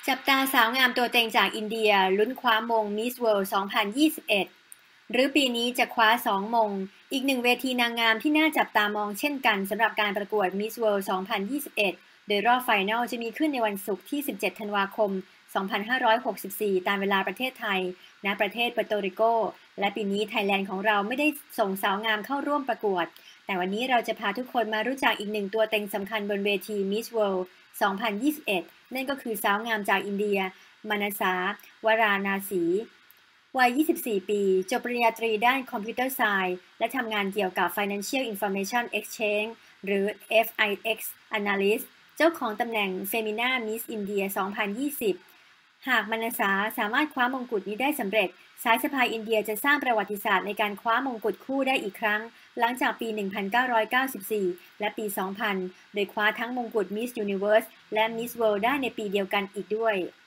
จับตาสาวงามตัวเต็งจากอินเดียลุ้นคว้ามง Miss World 2021 หรือปีนี้จะคว้า2 มงอีกหนึ่งเวทีนางงามที่น่าจับตามองเช่นกันสำหรับการประกวด Miss World 2021 โดยรอบไฟนอลจะมีขึ้นในวันศุกร์ที่ 17 ธันวาคม 2564 ตามเวลาประเทศไทย ณ ประเทศเปอร์โตริโก และปีนี้ไทยแลนด์ของเราไม่ได้ส่งสาวงามเข้าร่วมประกวด แต่วันนี้เราจะพาทุกคนมารู้จักอีกหนึ่งตัวเต็งสำคัญบนเวที Miss World 2021 นั่นก็คือสาวงามจากอินเดียมานาสาวรานาสี วัย 24 ปี จบปริญญาตรีด้าน Computer Science และทำงานเกี่ยวกับ Financial Information Exchange หรือ FIX Analyst เจ้าของตำแหน่ง Femina Miss India 2020 หากมานาสาสามารถคว้ามงกุฎนี้ได้สำเร็จ สายสะพายอินเดียจะสร้างประวัติศาสตร์ในการคว้ามงกุฎคู่ได้อีกครั้ง หลังจากปี 1994 และปี 2000 โดยคว้าทั้งมงกุฎ Miss Universe และ Miss World ได้ในปีเดียวกันอีกด้วย